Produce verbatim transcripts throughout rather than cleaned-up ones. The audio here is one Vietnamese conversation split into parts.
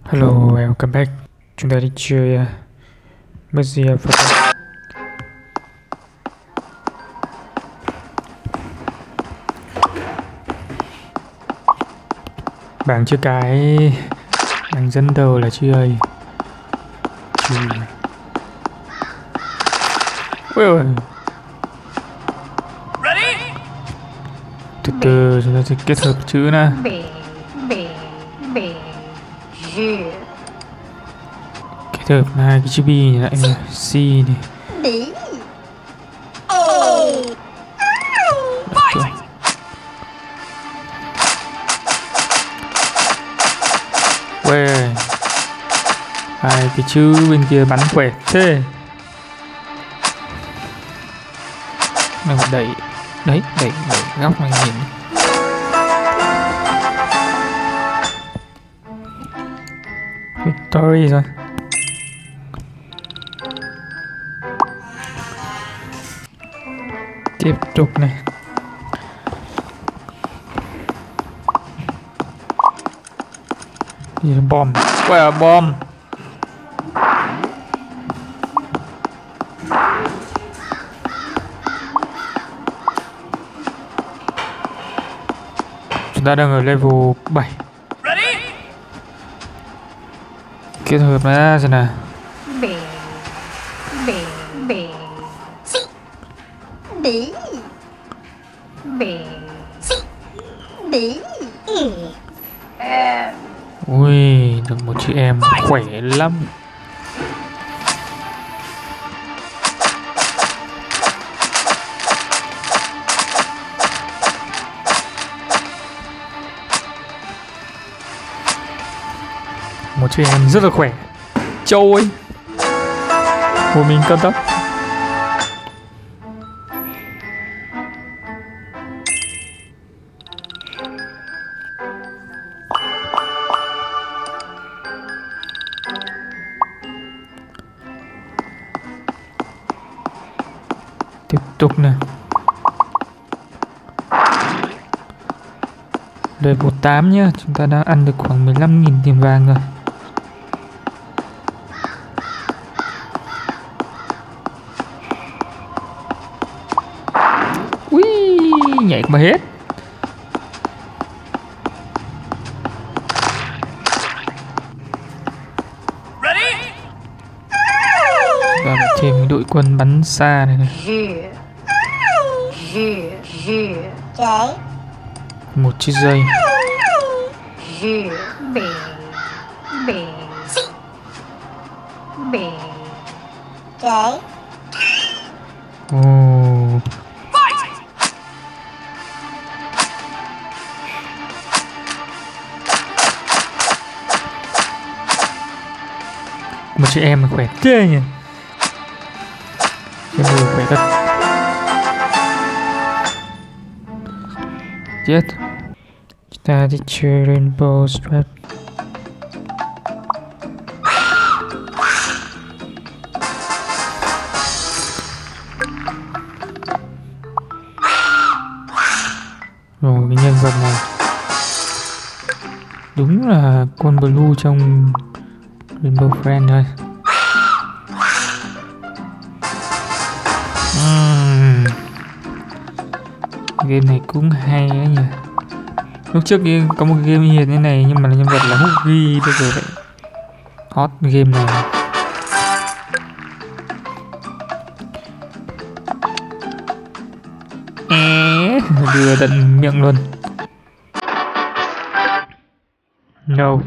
Hello, welcome back. Chúng ta đi chơi uh, Mercy Photo. Bảng chữ cái bảng dẫn đầu là chữ A. Chữ... Ôi ôi. Từ từ chúng ta sẽ kết hợp chữ nè. Kết hợp hai cái chữ B lại nè, C này. Uầy, hai cái chữ bên kia bắn quẹt thế. Mình phải đẩy, đấy, đẩy, đẩy góc này nhìn. Victory rồi. Tiếp tục này. Gì là bom? Quay là bom. Chúng ta đang ở level bảy. Kết hợp ra xem nào. Ui, được một chị em khỏe lắm. Một chị em rất là khỏe. Châu ơi, một mình cân tốc. Tiếp tục nè. Level tám nhá, chúng ta đang ăn được khoảng mười lăm nghìn tiền vàng rồi. Ui, nhảy mà hết. Và phải thêm đội quân bắn xa này này. Một chiếc dây. Oh. Một chị em mà khỏe thế nhỉ. Chị em khỏe thật. Chết. Chúng ta đi chơi Rainbow Strap. Rồi cái nhân vật này đúng là con Blue trong Rainbow Friend thôi. uhm. Game này cũng hay ấy nhỉ. Lúc trước có một game như thế này nhưng mà là nhân vật là Huggy, bây giờ lại hot game này. Ê, đưa tận miệng luôn. No.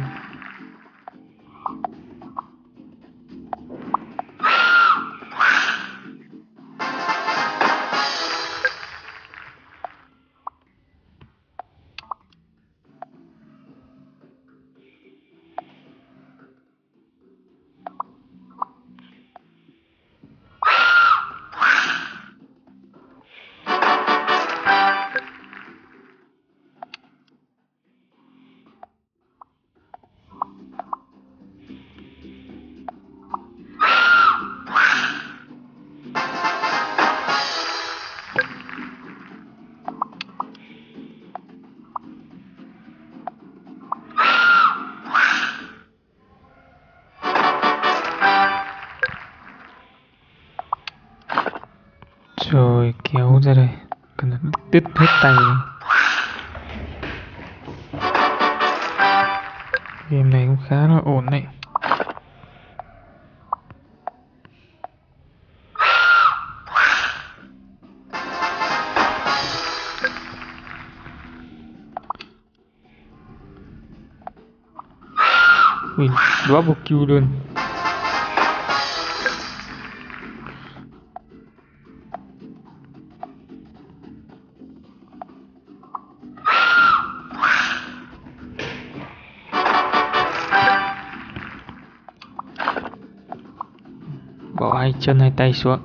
Rồi kéo ra đây, cần đứt hết tay này. Game này cũng khá là ổn đấy. Ui, double kill luôn. Bỏ hai chân hai tay xuống.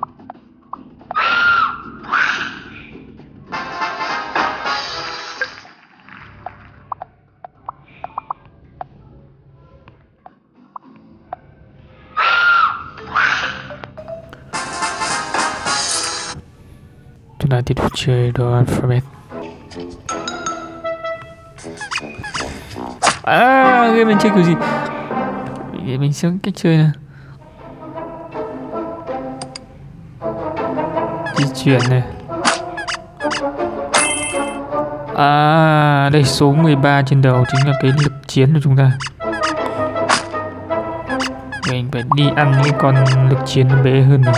Chúng ta tiếp tục chơi đồ alphabet. À, game mình chơi kiểu gì? Để mình xem cách chơi nào. Di chuyển này. À, đây số mười ba trên đầu chính là cái lực chiến của chúng ta. Mình phải đi ăn những con lực chiến nó bé hơn này.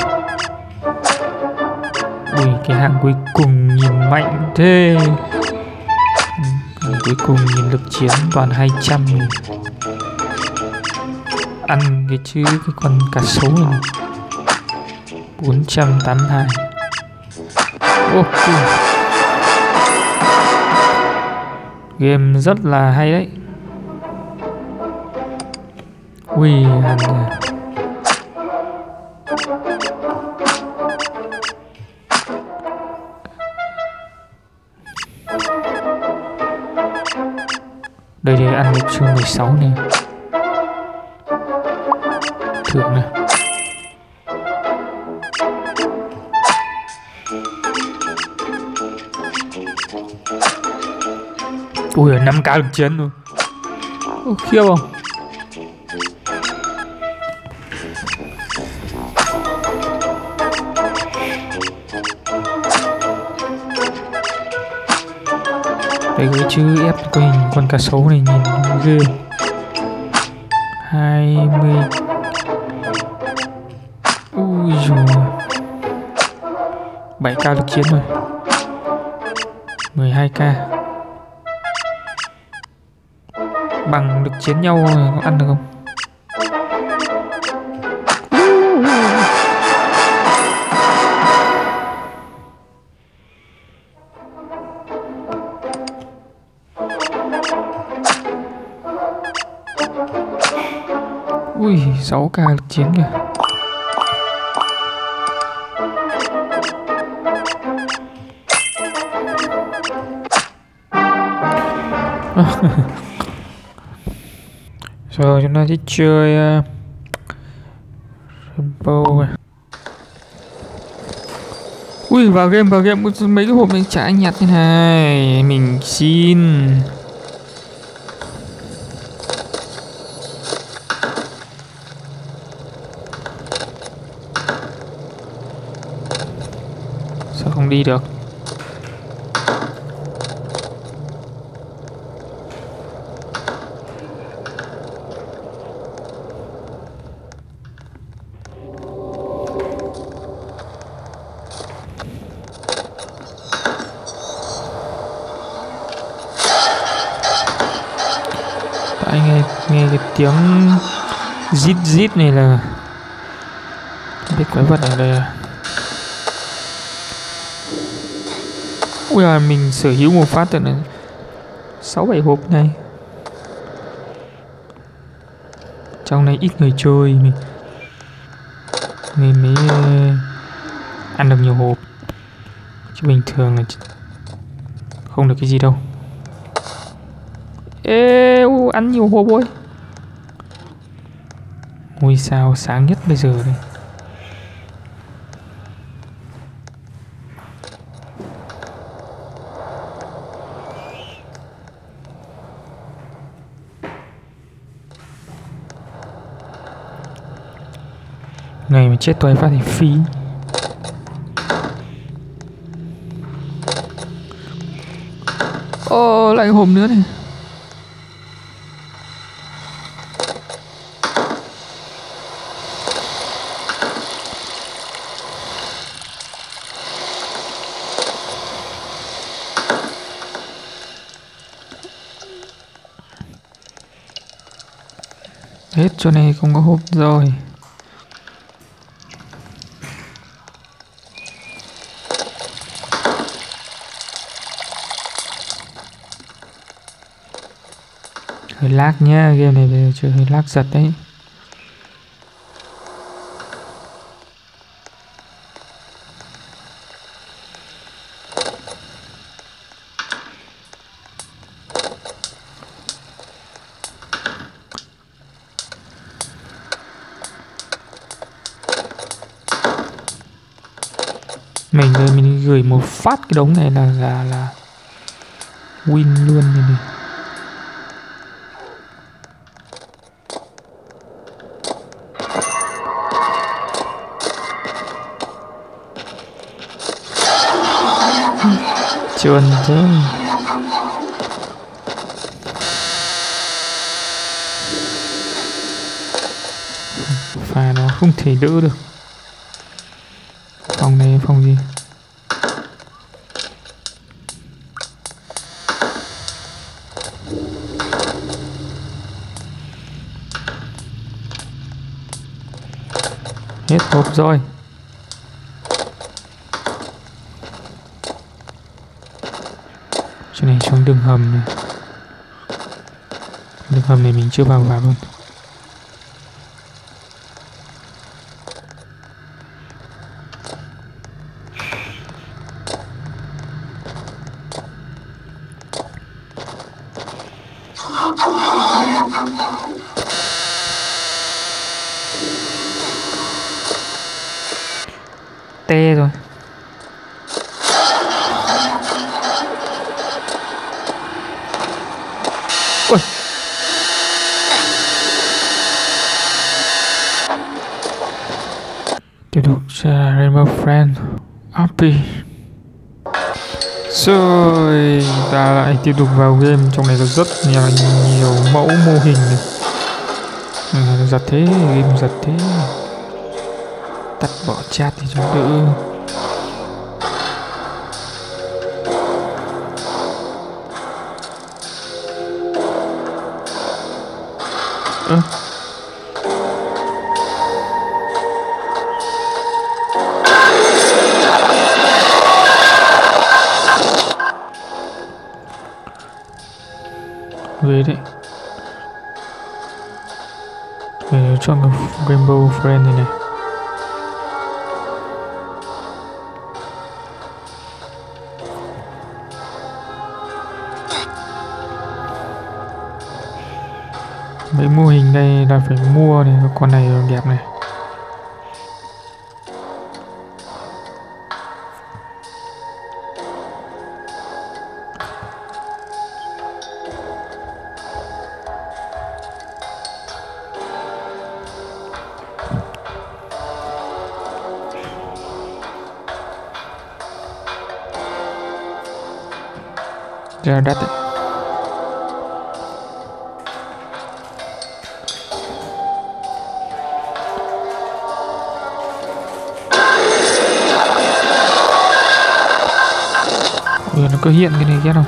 Ui, cái hàng cuối cùng nhìn mạnh thế. Hàng cuối cùng nhìn lực chiến toàn hai trăm này. Ăn cái chứ cái con cá sấu này. bốn trăm tám mươi hai. Ok. Game rất là hay đấy. Ui, ăn này. Đây thì ăn được chương mười sáu này. Thưởng này. Ui, năm k lực chiến rồi. Ôi, khiếp không? Đây cái chữ ép có hình con cá sấu này nhìn ghê. hai mươi. Ui dồi. bảy k lực chiến rồi. mười hai k. Bằng lực chiến nhau có ăn được không? Ui, sáu k lực chiến kìa. Rồi chúng ta sẽ chơi uh, Rainbow. Ui, vào game vào game mấy cái hộp mình trả nhặt như này. Mình xin. Sao không đi được? Tại nghe nghe cái tiếng rít rít này là biết quái vật ở đây à. Ui à, mình sở hữu một phát tận là sáu bảy hộp này. Trong này ít người chơi mình nên mới uh, ăn được nhiều hộp. Chứ bình thường là không được cái gì đâu. Ê, u, ăn nhiều hộp ôi. Ngôi sao sáng nhất bây giờ đây. Này mà chết tôi phát thì phí. lại cái hộp nữa này. Hết chỗ này không có hộp rồi. Hơi lag nhá, game này bây giờ chơi hơi lag giật đấy. Mình đây mình gửi một phát cái đống này là là là win luôn này này. Trơn thế. Phải nó không thể đỡ được. Phòng này phòng gì? Hết hộp rồi. Chỗ này trong đường hầm này. Đường hầm này mình chưa vào vào luôn. Tê rồi. Ui. Tiếp tục cho Rainbow Friend Happy. Rồi ta lại tiếp tục vào game. Trong này có rất nhiều, nhiều mẫu mô hình này. À, giật thế, game giật thế. Tắt bỏ chat thì cho đỡ. Ơ. Về đấy. Về chọn cái Rainbow Friend này này. Mấy mô hình đây là phải mua này, con này đẹp này. Ra đắt đấy. Ừ, nó có hiện cái này kia đâu.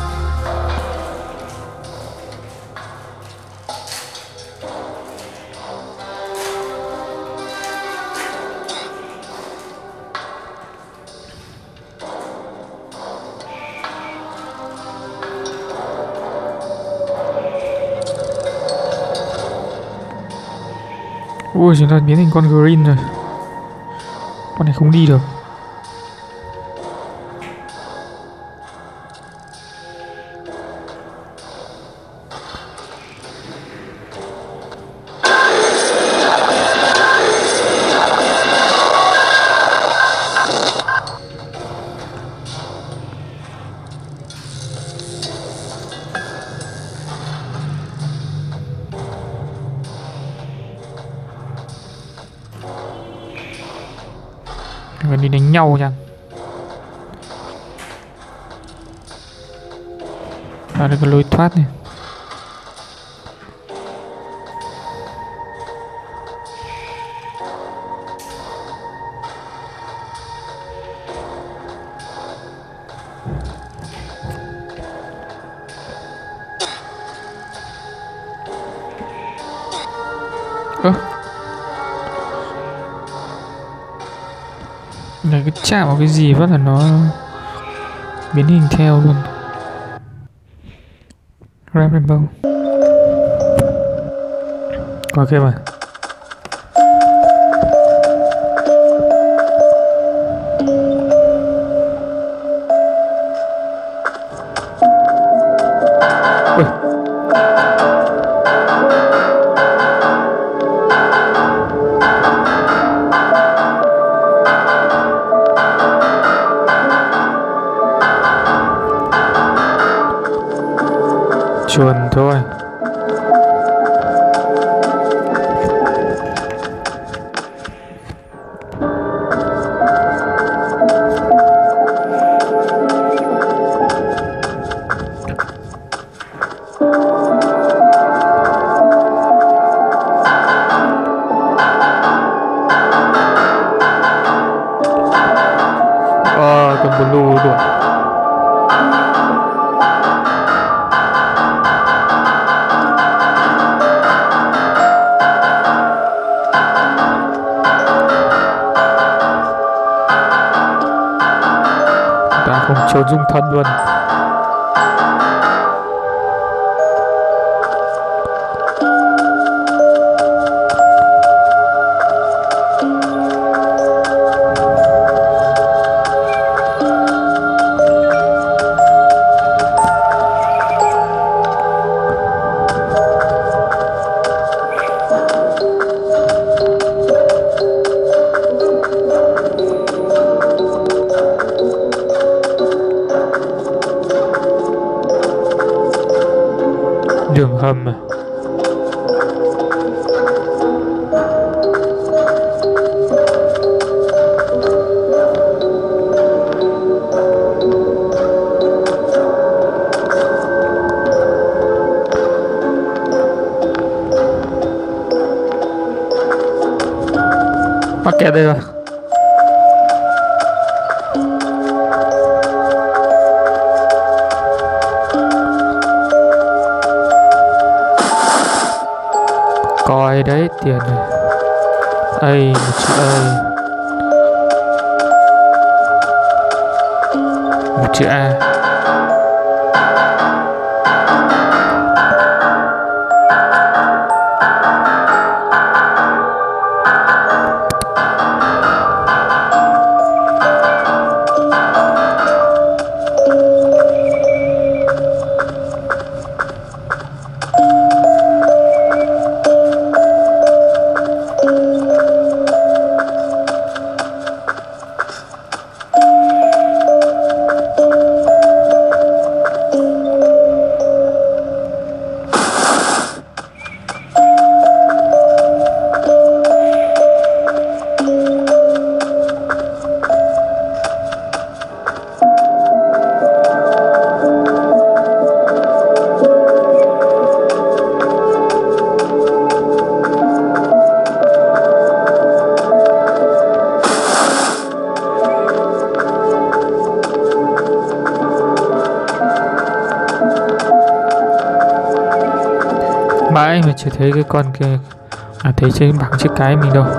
Ui, chúng ta biến thành con green rồi. Con này không đi được. Người đi đánh nhau chăng? À đây có lối thoát này. Ơ này cứ chạm vào cái gì phát là nó biến hình theo luôn. Grab Rainbow qua kia mà. Ui. Chuồn thôi. Ờ, con blue đuổi. Ta không trốn dung thân luôn. Đường hầm à? Mắc kẹt đây rồi. Coi đấy tiền này. Ây một chữ ơi. Một chữ A. Mãi mà chưa thấy cái con kia. À thấy trên bảng chữ cái mình đâu.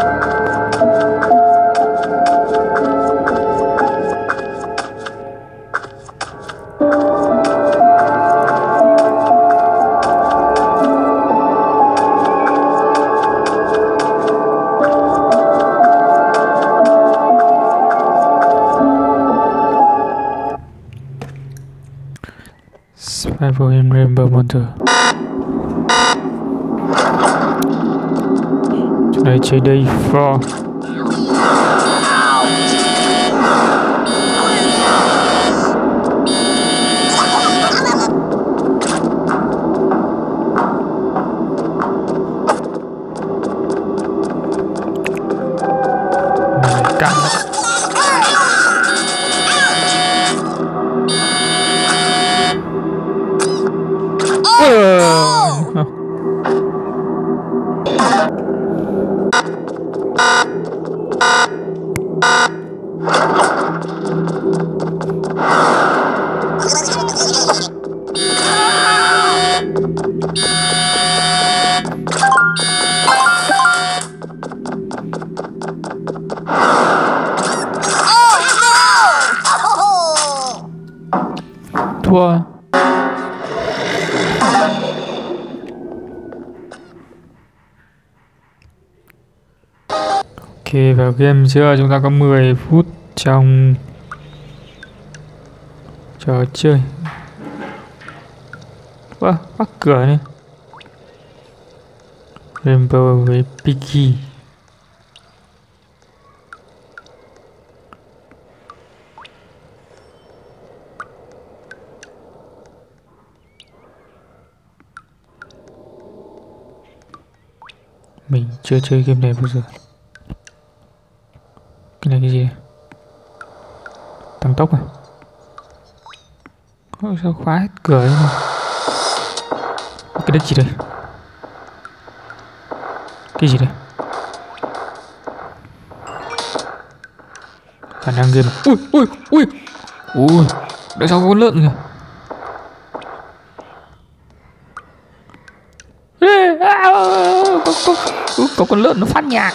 Survival in Rainbow Mountain. Chỗ này chơi đây for. Này căng. thua. Ok, vào game chưa? Chúng ta có mười phút trong trò chơi. Ơ, bắt cửa này. Rainbow với Piggy. Mình chưa chơi game này bao giờ. Cái này cái gì? Tăng tốc à? Ôi, sao khóa hết cửa ấy mà. Cái đất gì đây? Cái gì đây? Khả năng game. Ui ui ui ui, đằng sau có con lợn kìa. Có, có, có, có con lợn nó phát nhạc.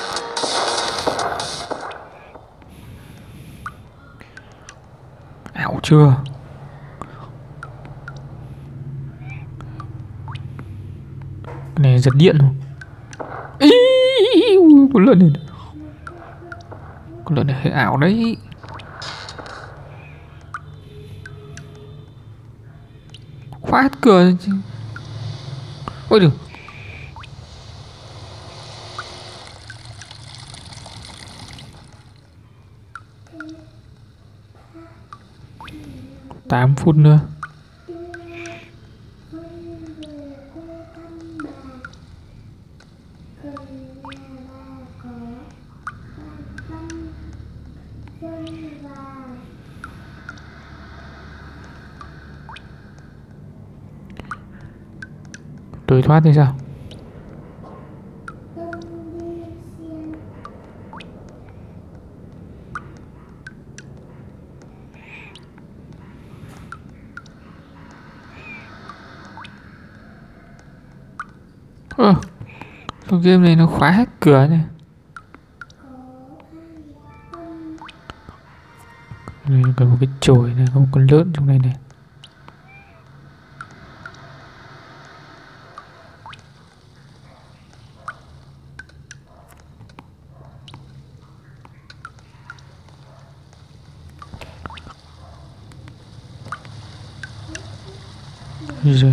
Ảo chưa? Cái này giật điện không? Ý, con lợn này, con lợn này hơi ảo đấy. Khóa hết cửa chứ. Ôi được. Tám phút nữa. Đối thoát thì sao? Ơ, trong game này nó khóa hết cửa này. Đây có một cái chổi này, có một con lợn trong này này. Rồi.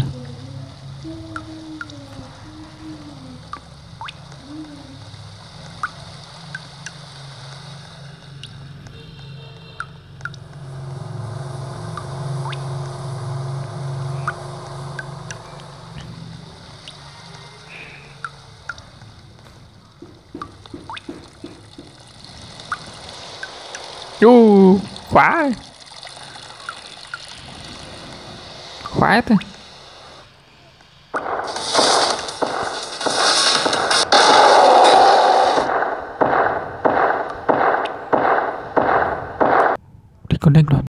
Chú khóa khóa thôi. Đi con đánh luôn.